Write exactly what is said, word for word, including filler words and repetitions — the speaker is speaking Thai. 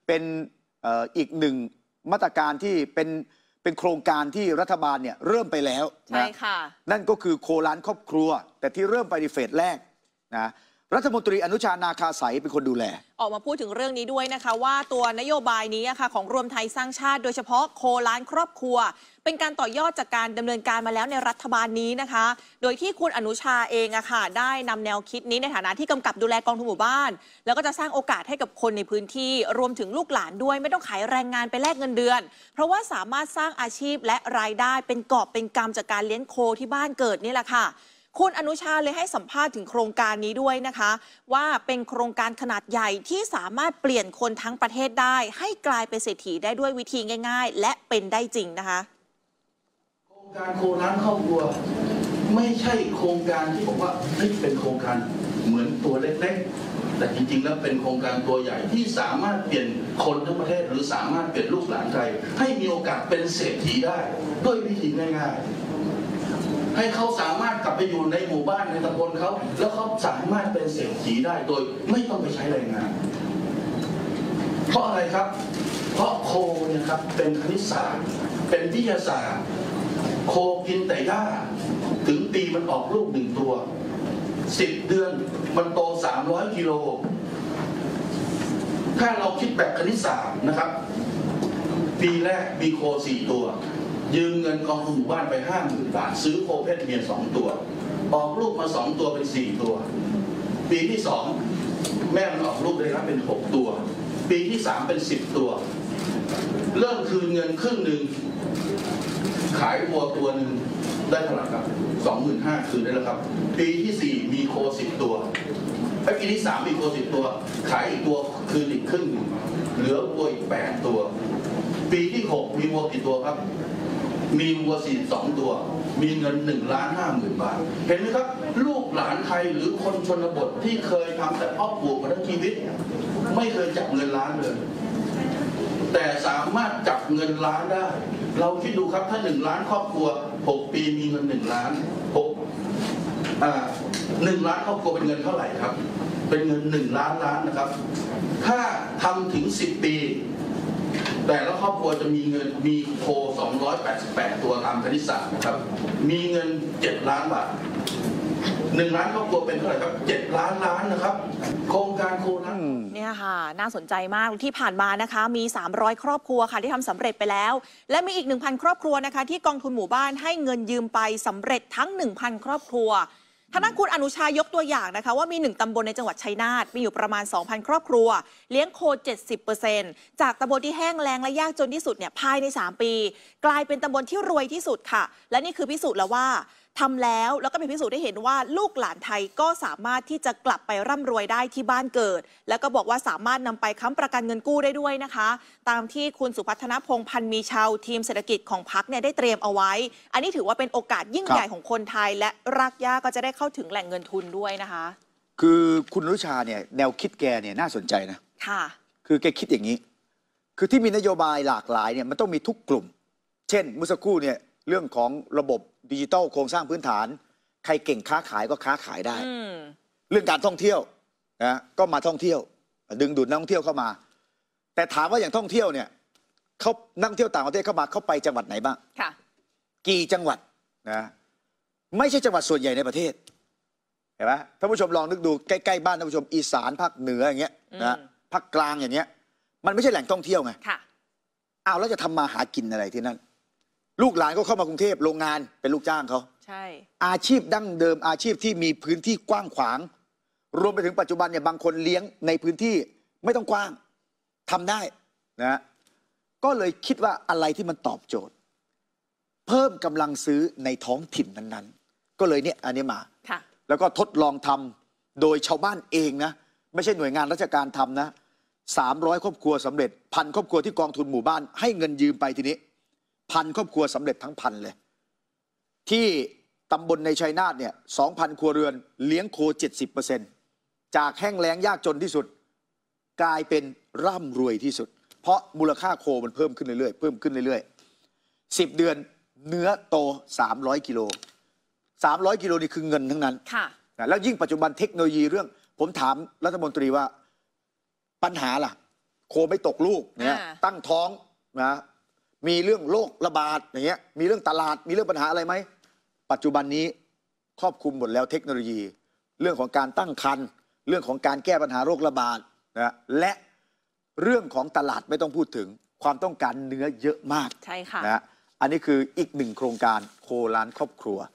เป็นอีกหนึ่งมาตรการที่เป็นเป็นโครงการที่รัฐบาลเนี่ยเริ่มไปแล้วใช่ค่ะนั่นก็คือโคร้านครอบครัวแต่ที่เริ่มไปในเฟสแรกนะรัฐมนตรีอนุชานาคาสายเป็นคนดูแลออกมาพูดถึงเรื่องนี้ด้วยนะคะว่าตัวนโยบายนี้ค่ะของรวมไทยสร้างชาติโดยเฉพาะโคร้านครอบครัวเป็นการต่อยอดจากการดำเนินการมาแล้วในรัฐบาลนี้นะคะโดยที่คุณอนุชาเองอะค่ะได้นำแนวคิดนี้ในฐานะที่กำกับดูแลกองทุนหมู่บ้านแล้วก็จะสร้างโอกาสให้กับคนในพื้นที่รวมถึงลูกหลานด้วยไม่ต้องขายแรงงานไปแลกเงินเดือนเพราะว่าสามารถสร้างอาชีพและรายได้เป็นกอบเป็นกำจากการเลี้ยงโคที่บ้านเกิดนี่แหละค่ะคุณอนุชาเลยให้สัมภาษณ์ถึงโครงการนี้ด้วยนะคะว่าเป็นโครงการขนาดใหญ่ที่สามารถเปลี่ยนคนทั้งประเทศได้ให้กลายเป็นเศรษฐีได้ด้วยวิธีง่ายๆและเป็นได้จริงนะคะโครงการโคร้านครอบครัวไม่ใช่โครงการที่บอกว่าไม่เป็นโครงการเหมือนตัวเล็กๆแต่จริงๆแล้วเป็นโครงการตัวใหญ่ที่สามารถเปลี่ยนคนทั้งประเทศหรือสามารถเปลี่ยนลูกหลานไทยให้มีโอกาสเป็นเศรษฐีได้ด้วยวิธีง่ายๆให้เขาสามารถกลับไปอยู่ในหมู่บ้านในตำบลเขาแล้วเขาสามารถเป็นเศรษฐีได้โดยไม่ต้องไปใช้แรงงานเพราะอะไรครับเพราะโคเนี่ยครับเป็นคณิตศาสตร์เป็นวิทยาศาสตร์โคกินแต่หญ้าถึงปีมันออกลูกหนึ่งตัวสิบเดือนมันโตสามร้อยกิโลถ้าเราคิดแบบคณิตศาสตร์นะครับปีแรกมีโคสี่ตัวยืมเงินกองทุนหมู่บ้านไปห้าหมื่นบาทซื้อโคเพศเมียสองตัวออกลูกมาสองตัวเป็นสี่ตัวปีที่สองแม่มันออกลูกได้รับเป็นหกตัวปีที่สามเป็นสิบตัวเริ่มคืนเงินครึ่งหนึ่งขายวัวตัวหนึ่งได้เท่าไหร่ครับสองหมื่นห้าคืนได้แล้วครับปีที่สี่มีโคสิบตัวไอ้ปีที่สามมีโคสิบตัวขายอีกตัวคืนอีกครึ่งเหลือวัวอีกแปดตัวปีที่หกมีวัวกี่ตัวครับมีวัวสี่สองตัวมีเงินหนึ่งล้านห้าหมื่นบาทเห็นไหมครับลูกหลานไทยหรือคนชนบทที่เคยทำแต่เพาะปลูกมาทั้งชีวิตไม่เคยจับเงินล้านเลยแต่สามารถจับเงินล้านได้เราคิดดูครับถ้าหนึ่งล้านครอบครัวหกปีมีเงินหนึ่งล้านหกอ่าหนึ่งล้านครอบครัวเป็นเงินเท่าไหร่ครับเป็นเงินหนึ่งล้านล้านนะครับถ้าทำถึงสิบปีแต่ละครอบครัวจะมีเงินมีโคสองร้อยแปดสิบแปดตัวตามคณิตศาสตร์นะครับมีเงินเจ็ดล้านบาทหนึ่งล้านครอบครัวเป็นเท่าไหร่ครับเจ็ดล้านล้านนะครับโครงการโคนั้นเนี่ยค่ะน่าสนใจมากที่ผ่านมานะคะมีสามร้อยครอบครัวค่ะที่ทำสำเร็จไปแล้วและมีอีก หนึ่งพัน ครอบครัวนะคะที่กองทุนหมู่บ้านให้เงินยืมไปสำเร็จทั้ง หนึ่งพัน ครอบครัวทางด้านคุณอนุชายกตัวอย่างนะคะว่ามีหนึ่งตำบลในจังหวัดชัยนาทมีอยู่ประมาณ สองพัน ครอบครัวเลี้ยงโค เจ็ดสิบเปอร์เซ็นต์ จากตำบลที่แห้งแล้งและยากจนที่สุดเนี่ยภายในสามปีกลายเป็นตำบลที่รวยที่สุดค่ะและนี่คือพิสูจน์แล้วว่าทำแล้วแล้วก็เป็นพิสูจน์ได้เห็นว่าลูกหลานไทยก็สามารถที่จะกลับไปร่ำรวยได้ที่บ้านเกิดแล้วก็บอกว่าสามารถนำไปค้ำประกันเงินกู้ได้ด้วยนะคะตามที่คุณสุพัฒนพงษ์พันธ์มีชาวทีมเศรษฐกิจของพรรคเนี่ยได้เตรียมเอาไว้อันนี้ถือว่าเป็นโอกาสยิ่งใหญ่ของคนไทยและรากหญ้าก็จะได้เข้าถึงแหล่งเงินทุนด้วยนะคะคือคุณอนุชาเนี่ยแนวคิดแกเนี่ยน่าสนใจนะค่ะคือแกคิดอย่างนี้คือที่มีนโยบายหลากหลายเนี่ยมันต้องมีทุกกลุ่มเช่นเมื่อสักครู่เนี่ยเรื่องของระบบดิจิทัลโครงสร้างพื้นฐานใครเก่งค้าขายก็ค้าขายได้เรื่องการท่องเที่ยวนะก็มาท่องเที่ยวดึงดูดนักท่องเที่ยวเข้ามาแต่ถามว่าอย่างท่องเที่ยวเนี่ยเขานักท่องเที่ยวต่างประเทศเข้ามาเขาไปจังหวัดไหนบ้างค่ะกี่จังหวัดนะไม่ใช่จังหวัดส่วนใหญ่ในประเทศเห็นไหมท่านผู้ชมลองนึกดูใกล้ๆบ้านท่านผู้ชมอีสานภาคเหนืออย่างเงี้ยนะภาคกลางอย่างเงี้ยมันไม่ใช่แหล่งท่องเที่ยวไงค่ะอ้าวแล้วจะทำมาหากินอะไรที่นั่นลูกหลานก็เข้ามากรุงเทพโรงงานเป็นลูกจ้างเขาใช่อาชีพดั้งเดิมอาชีพที่มีพื้นที่กว้างขวางรวมไปถึงปัจจุบันเนี่ยบางคนเลี้ยงในพื้นที่ไม่ต้องกว้างทำได้นะก็เลยคิดว่าอะไรที่มันตอบโจทย์เพิ่มกำลังซื้อในท้องถิ่นนั้นๆก็เลยเนี่ยอันนี้มาแล้วก็ทดลองทำโดยชาวบ้านเองนะไม่ใช่หน่วยงานราชการทำนะสามร้อยครอบครัวสำเร็จพันครอบครัวที่กองทุนหมู่บ้านให้เงินยืมไปทีนี้พันครอบครัวสำเร็จทั้งพันเลยที่ตำบลในชัยนาทเนี่ยสองพันครัวเรือนเลี้ยงโค เจ็ดสิบเปอร์เซ็นต์ จากแห้งแล้งยากจนที่สุดกลายเป็นร่ำรวยที่สุดเพราะมูลค่าโคมันเพิ่มขึ้นเรื่อยๆเพิ่มขึ้นเรื่อยๆสิบเดือนเนื้อโตสามร้อยกิโลสามร้อยกิโลนี่คือเงินทั้งนั้นค่ะแล้วยิ่งปัจจุบันเทคโนโลยีเรื่องผมถามรัฐมนตรีว่าปัญหาล่ะโคไม่ตกลูกเนี่ยอ่าตั้งท้องนะมีเรื่องโรคระบาดอย่างเงี้ยมีเรื่องตลาดมีเรื่องปัญหาอะไรไหมปัจจุบันนี้ครอบคลุมหมดแล้วเทคโนโลยี เรื่องของการตั้งครรภ์เรื่องของการแก้ปัญหาโรคระบาดนะและเรื่องของตลาดไม่ต้องพูดถึงความต้องการเนื้อเยอะมากใช่ค่ะนะอันนี้คืออีกหนึ่งโครงการโคล้านครอบครัว